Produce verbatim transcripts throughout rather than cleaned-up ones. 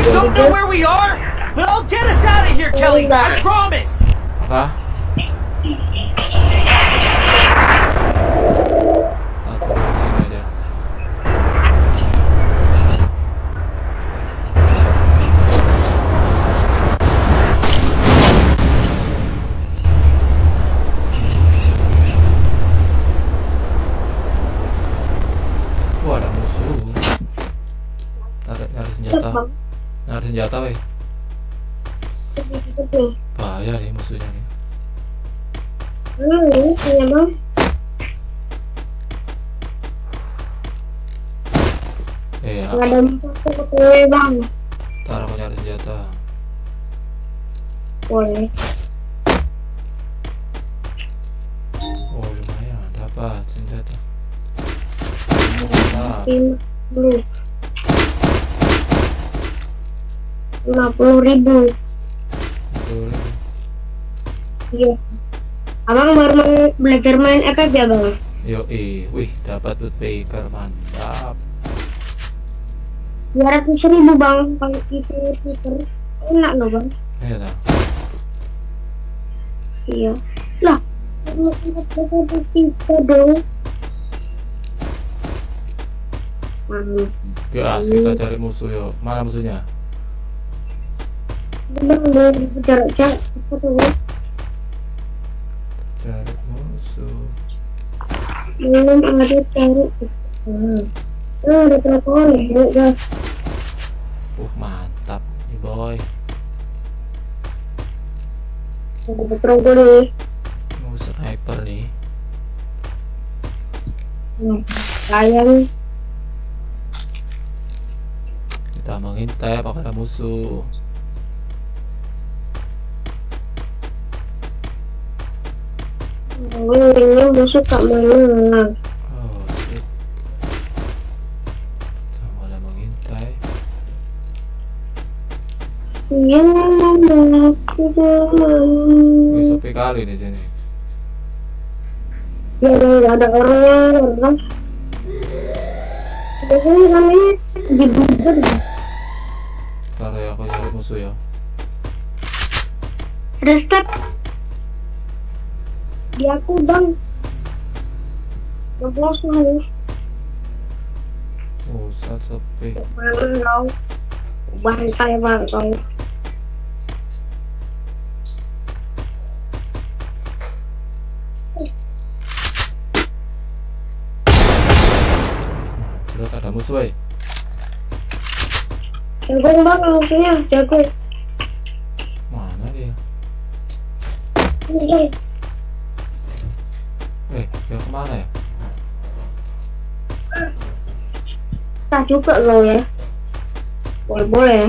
don't know where we are, but I'll get us out of here, Kelly. I promise. Apa? Atau di sini aja. Wah, ada musuh. Tarik nyari senjata. Nyari senjata, weh. Bahaya nih musuhnya nih. Hmm, ini punya bang. Eh, Nggak ada musuh ketemu bang. ntar aku nyari senjata. Boleh. Oh, lumayan dapat senjata. Mantap. lima puluh lima puluh ribu. Betul. Iya. Abang baru main- belajar main F F ya bang? Yo, eh, wih, dapat woodpecker, mantap. Dua ratus ribu bang kalau itu Twitter. Enak loh bang. Iya dah. Iya. Lah, kalau kita kita dong. Mantap. Gas, kita cari musuh yo. Mana musuhnya? Bang dari jarak jarak apa tuh bang? Cari musuh. Belum ada cari. Hmm. Oh, ada telepon ya, guys. Uh, mantap nih boy. Ada telepon nih. Mau sniper nih. Nah, sayang. Kita mengintai apakah ada musuh. Ini musuh tak mana? Oh, shit. Kita mulai mengintai. Iya, mana? Wih, sepi kali di sini. Ya, nggak ada orangnya, orang. Biasanya kami dibuber. Ntar ya aku cari musuh ya. Ada step di aku bang. Gak bosan. Pusat sepi. Mana kau? Bantai bang kau. Terus ada musuh, eh. Jago bang musuhnya, jago. Mana dia? Ini, Eh, dia kemana ya? tak juga lo ya. Boleh boleh.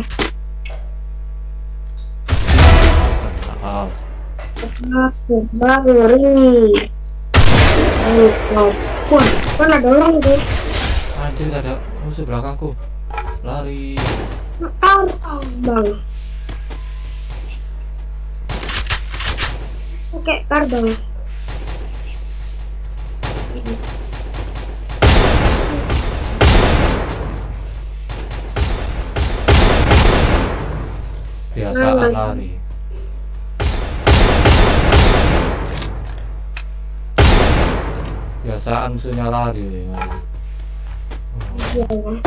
Nah, Aku bang ini. Ayo, kau. Wah, kan ada orang tuh. anjir, ada musuh belakangku. Lari. Tahu bang. Oke, karbang. Biasaan lari. Biasaan musuhnya lari. Oh, Iya.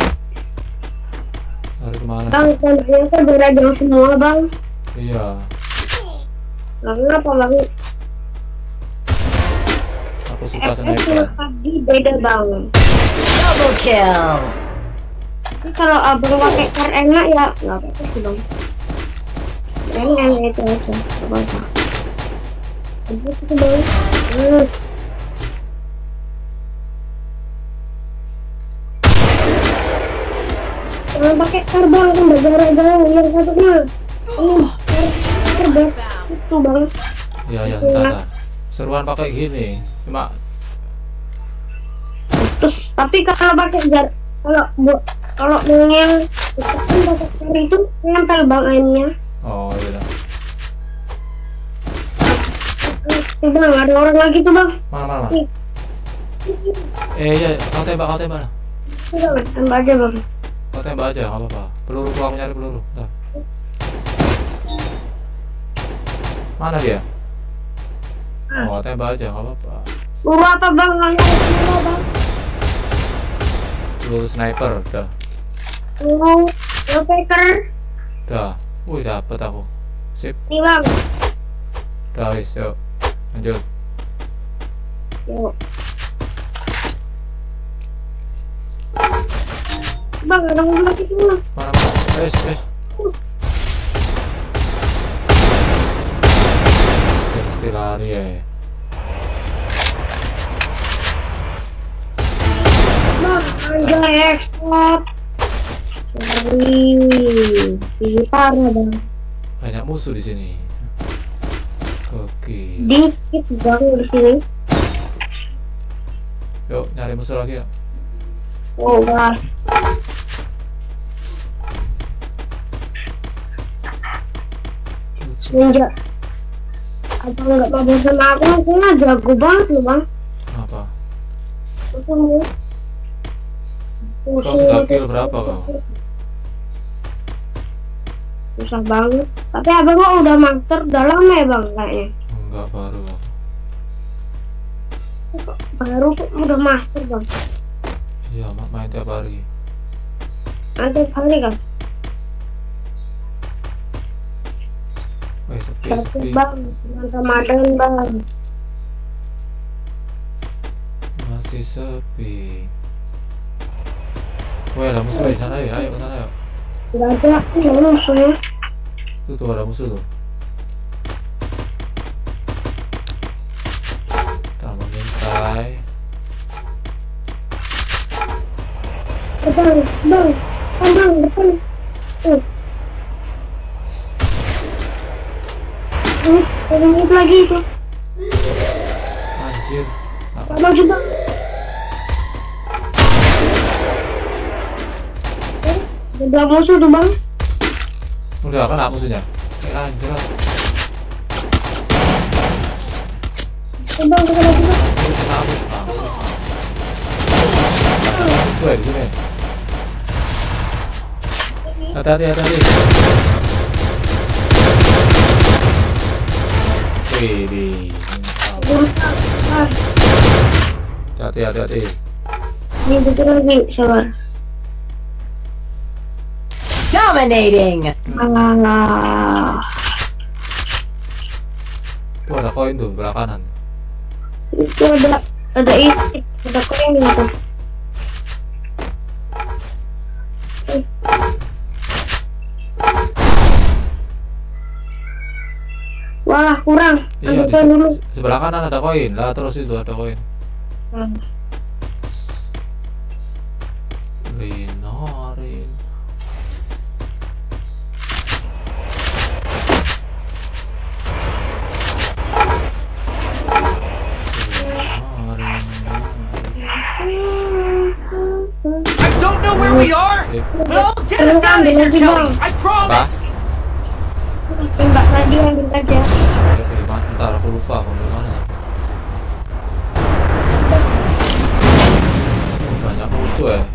lari kemana? Bang, ternyata beragam semua bang. Iya. Lah kenapa bang? Aku suka F F sniper. pagi beda bang. Double kill. Tapi kalau abang pakai kar enak ya nggak apa-apa sih bang. Enak itu aja, nggak apa-apa. Itu sih bang. Hmm. Kalau pakai kar bang kan berjarak jauh yang satunya. Ini kar kar bang itu bang. Iya, ya, entar dah. Seruan pakai gini. Cuma Terus tapi kalau pakai jar kalau buat kalau mengel kan pakai kar itu nempel bang ainnya. oh iya. Eh, bang ada orang lagi tuh bang. Mana mana. mana? Ih, Eh iya, kau tembak, kau tembak. Udah, tembak aja bang. Kau tembak aja, nggak apa-apa. Peluru, gua aku nyari peluru. Bentar. Mana dia? Oh, tembak aja, nggak apa-apa. Peluru apa bang? Nggak peluru bang. Peluru sniper, udah. Peluru packer. Udah. Wih, dapet aku. Sip. Nih bang. Udah, wis, yuk. Lanjut. Yuk. Bang, ada mobil lagi tuh. Mana, mana? Wis, wis. Mesti lari ya. Bang, ada ekspor. Wih, ini parah bang. Banyak musuh di sini. Oke. Dikit bang di sini. Yuk, nyari musuh lagi ya. Oh bang. Semenjak abang nggak mau sama aku, aku nggak jago banget loh bang. Apa? Aku mau. Kau sudah kill berapa kau? Susah banget. Tapi abang kok udah master udah lama ya bang kayaknya. Enggak, baru. Baru kok udah master bang. Iya, main tiap hari. Nanti kali kan. Wih, sepi, Tapi sepi. bang, bulan Ramadan bang. Masih sepi. Wih, ada musuh di sana ya. Ayo ke sana yuk. Gak ada, nggak musuhnya. Tuh, tuh ada musuh tuh. Kita mengintai. Bang, bang, bang, bang, depan. Tuh. Ini, ini lagi itu. Anjir. Apa? Bang juga. Ada musuh tuh bang. Udah kena musuhnya. Eh, anjir. Eh, bang, kita lagi bang. Ini kena aku. Gue di sini. Hati-hati, hati-hati. Wih, di. Hati-hati, hati-hati. Ini betul lagi, sabar. Dominating. Alah. Tuh ada koin tuh belah kanan. Itu ada ada itu ada koin gitu. Wah kurang. Iya, Ada di koin dulu. se- sebelah kanan ada koin. Lah terus itu ada koin. Hmm. Rinorin. I don't know where we are, but I'll get us out of here, Kelly. I promise. Tembak tadi ambil aja. Ya, dari mana? Ntar aku lupa aku dari mana. Oh, banyak musuh ya.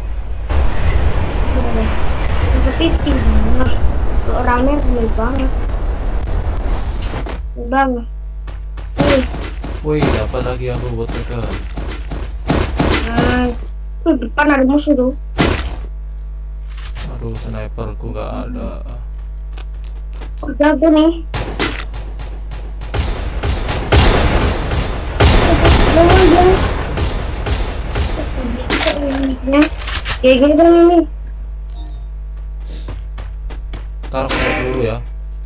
Tapi tinggal orangnya banyak banget. Bang. Wih, Wih, dapat lagi aku buat mereka. nah, tuh depan ada musuh tuh. Aduh, sniperku nggak ada. Jago nih. Jangan jangan. Kayak gini bang ini. Ntar aku buat dulu ya.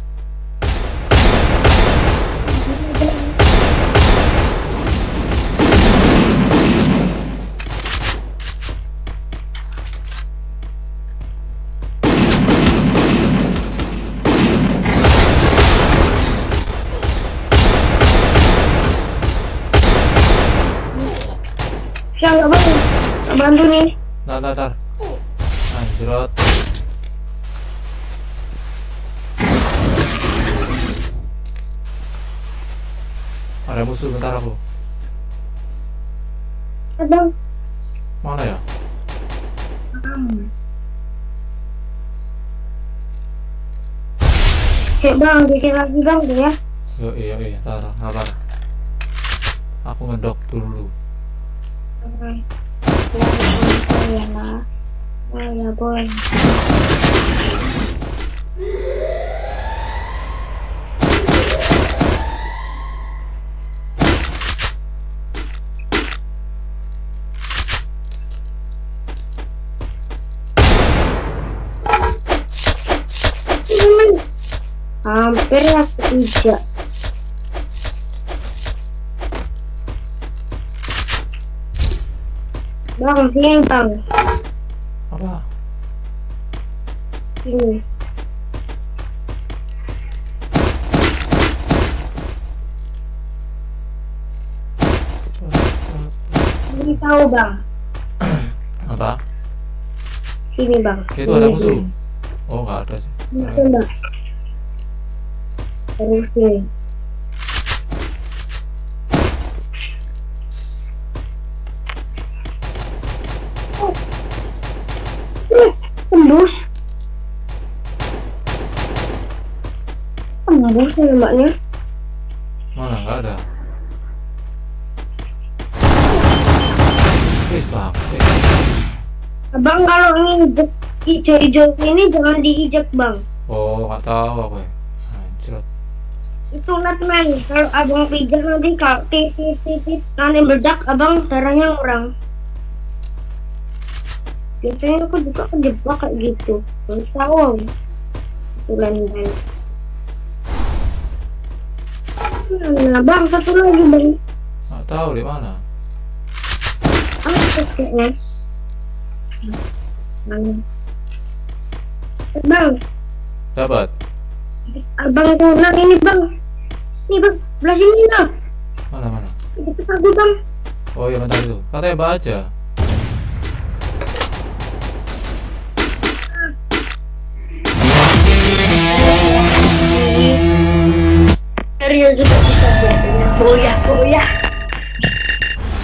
Bisa nggak bang? Nggak bantu nih. Ntar, ntar, ntar. Anjrot. Ada musuh, bentar aku. Eh, bang. Mana ya? Hmm. Oke bang, bikin lagi bang tuh ya. Yo iya iya, taruh, sabar. Aku ngedok dulu. Boleh ya lah. Boleh boleh. Hampir ya ketiga. Bang, sini bang. Apa? Sini. Sini tahu bang. Apa? Sini bang. Itu ada musuh? Oh nggak ada sih. Sini bang. Terus sini. Oh. Eh, tembus. Tembus nembaknya. Mana nggak ada? Wis bang. Eh. Abang kalau nginjek hijau-hijau ini jangan diinjek bang. Oh nggak tahu aku ya. Anjir. Itu netman. Kalau abang pijak nanti kalau titit titit nanti meledak abang darahnya ngurang. Biasanya aku juga kejebak kayak gitu. Nggak tahu. Tulen dan. Nah bang satu lagi bang. Nggak tahu di mana. Apa kayaknya? Bang. Dapat. Abang pulang ini bang. Nih bang, belah sini lah. Mana mana? Di dekat aku bang. Oh iya bentar itu. Katanya baca. Rio juga bisa jadinya goyah goyah.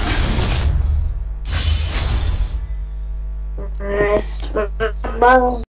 Mas, bang.